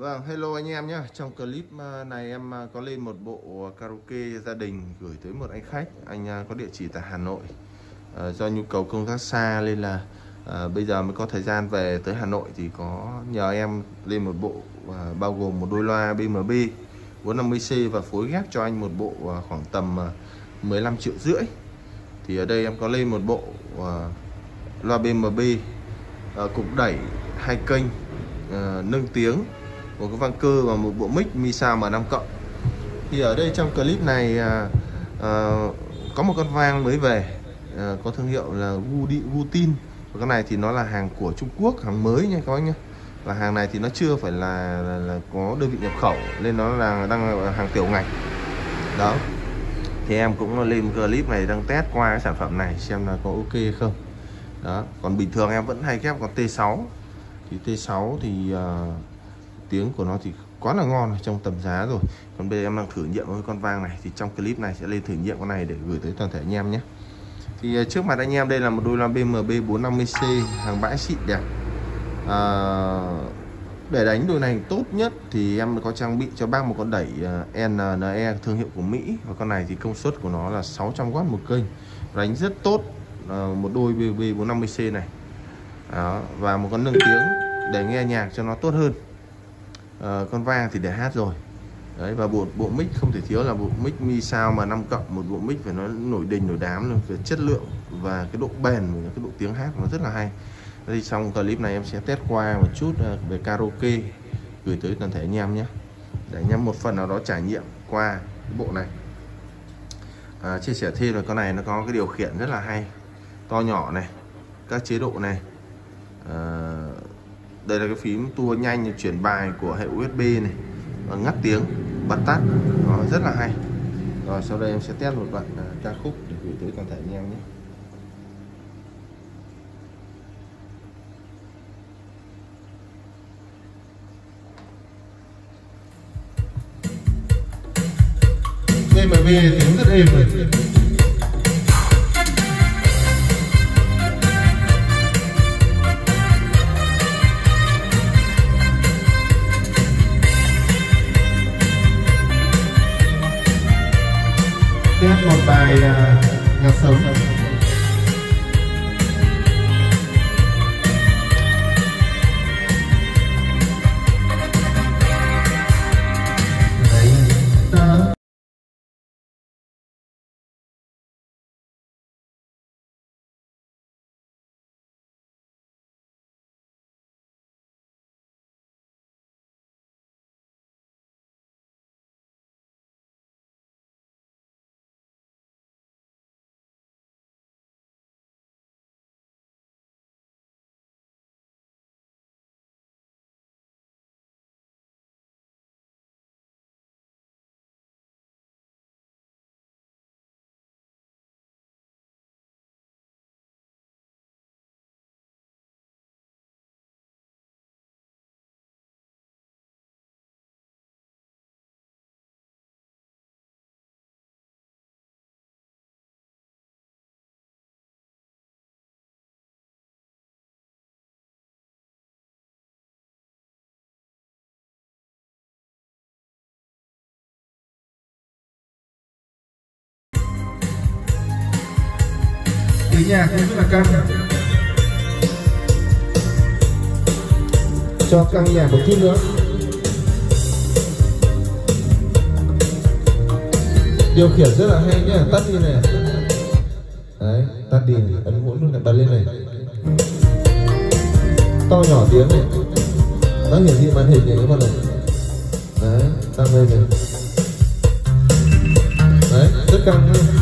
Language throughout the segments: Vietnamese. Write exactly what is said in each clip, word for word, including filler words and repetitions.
Vâng, hello anh em nhé. Trong clip này em có lên một bộ karaoke gia đình gửi tới một anh khách. Anh có địa chỉ tại Hà Nội. à, Do nhu cầu công tác xa nên là à, bây giờ mới có thời gian về tới Hà Nội thì có nhờ em lên một bộ à, bao gồm một đôi loa bê em bê bốn năm mươi C và phối ghép cho anh một bộ à, khoảng tầm à, mười lăm triệu rưỡi. Thì ở đây em có lên một bộ à, loa bê em bê à, cục đẩy hai kênh à, nâng tiếng, một cái vang cơ và một bộ mic Misa M năm cộng. Thì ở đây trong clip này à, à, có một con vang mới về, à, có thương hiệu là Gutin. Và cái này thì nó là hàng của Trung Quốc, hàng mới nha các bác nhé. Và hàng này thì nó chưa phải là, là, là có đơn vị nhập khẩu nên nó là đang là hàng tiểu ngạch. Đó. Thì em cũng lên clip này đang test qua cái sản phẩm này xem là có ok hay không. Đó. Còn bình thường em vẫn hay ghép con T sáu. Thì T sáu thì uh, tiếng của nó thì quá là ngon trong tầm giá rồi. Còn bây giờ em đang thử nghiệm với con vang này, thì trong clip này sẽ lên thử nghiệm con này để gửi tới toàn thể anh em nhé. Thì trước mặt anh em đây là một đôi loa bê em bê bốn năm mươi C hàng bãi xịn đẹp. à, Để đánh đôi này tốt nhất thì em có trang bị cho bác một con đẩy en e thương hiệu của Mỹ. Và con này thì công suất của nó là sáu trăm oát một kênh, đánh rất tốt. à, Một đôi bê em bê bốn năm mươi C này. Đó. Và một con nâng tiếng để nghe nhạc cho nó tốt hơn. À, con vang thì để hát rồi. Đấy, và bộ bộ mic không thể thiếu là bộ mic Misa M năm cộng, một bộ mic phải nói nổi đình nổi đám luôn về chất lượng và cái độ bền và cái độ tiếng hát nó rất là hay. Thì trong clip này em sẽ test qua một chút về karaoke gửi tới toàn thể anh em nhé, để anh em một phần nào đó trải nghiệm qua cái bộ này. À, chia sẻ thêm là con này nó có cái điều khiển rất là hay, to nhỏ này, các chế độ này. À, đây là cái phím tua nhanh chuyển bài của hệ u ét bê này, và ngắt tiếng, bật tắt, nó rất là hay. Rồi sau đây em sẽ test một đoạn uh, ca khúc để gửi tới toàn thể anh em nhé. bê em bê tiếng rất êm rồi. Test một bài uh, nhạc sống. Tiếng nhạc rất là căng, cho căng nhạc một chút nữa. Điều khiển rất là hay nhé, tắt đi này. Đấy, tắt đi, ấn hỗn luôn này, bật lên này. To nhỏ tiếng này, nó hiển thị màn hình này các bạn này. Đấy, tăng lên này. Đấy, rất căng luôn.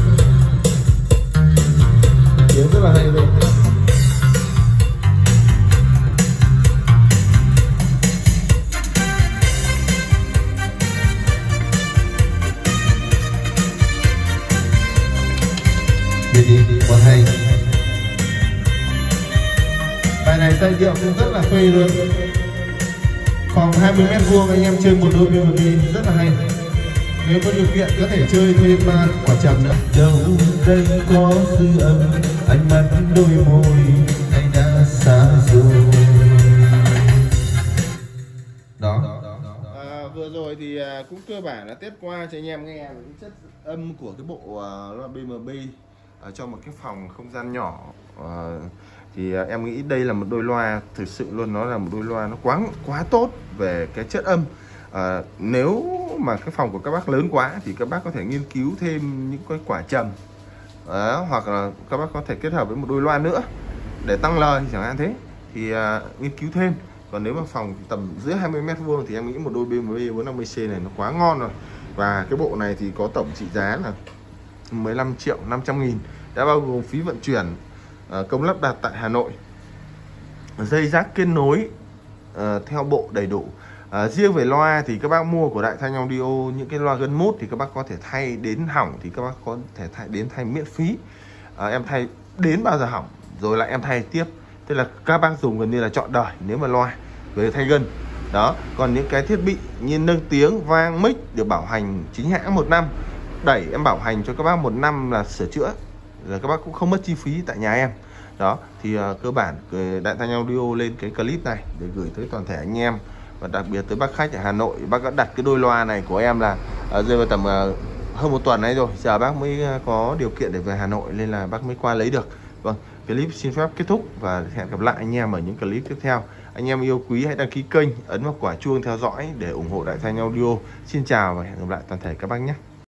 Tiếng rất là hay luôn. Đi đi đi, còn hay. Bài này giai điệu cũng rất là phê luôn. Phòng hai mươi mét vuông anh em chơi một đôi bê em bê rất là hay. Nếu có điều kiện có thể chơi thêm quả trầm nữa. Đâu đây có dư âm, ánh mắt đôi môi anh đã xa rồi. Đó, vừa rồi thì uh, cũng cơ bản là test qua cho anh em nghe cái chất âm của cái bộ uh, loa bê em bê ở trong một cái phòng không gian nhỏ. Uh, thì uh, em nghĩ đây là một đôi loa thực sự luôn, nó là một đôi loa nó quá quá tốt về cái chất âm. Uh, nếu mà cái phòng của các bác lớn quá thì các bác có thể nghiên cứu thêm những cái quả trầm, uh, hoặc là các bác có thể kết hợp với một đôi loa nữa để tăng lời chẳng hạn thế, thì uh, nghiên cứu thêm. Còn nếu mà phòng tầm dưới hai mươi mét vuông thì em nghĩ một đôi bê em bê bốn năm mươi C này nó quá ngon rồi. Và cái bộ này thì có tổng trị giá là mười lăm triệu năm trăm nghìn, đã bao gồm phí vận chuyển, công lắp đặt tại Hà Nội, dây rác kết nối uh, theo bộ đầy đủ. Uh, riêng về loa thì các bác mua của Đại Thanh Audio những cái loa gân mút thì các bác có thể thay đến hỏng thì các bác có thể thay đến thay miễn phí. Uh, em thay đến bao giờ hỏng rồi lại em thay tiếp. Tức là các bác dùng gần như là trọn đời nếu mà loa về thay gân. Đó, còn những cái thiết bị như nâng tiếng, vang, mic được bảo hành chính hãng một năm. Đẩy em bảo hành cho các bác một năm là sửa chữa, rồi các bác cũng không mất chi phí tại nhà em. Đó, thì uh, cơ bản Đại Thanh Audio lên cái clip này để gửi tới toàn thể anh em, và đặc biệt tới bác khách ở Hà Nội. Bác đã đặt cái đôi loa này của em là uh, rơi vào tầm uh, hơn một tuần nay rồi, giờ bác mới uh, có điều kiện để về Hà Nội nên là bác mới qua lấy được. Vâng, clip xin phép kết thúc và hẹn gặp lại anh em ở những clip tiếp theo. Anh em yêu quý hãy đăng ký kênh, ấn vào quả chuông theo dõi để ủng hộ Đại Thanh Audio. Xin chào và hẹn gặp lại toàn thể các bác nhé.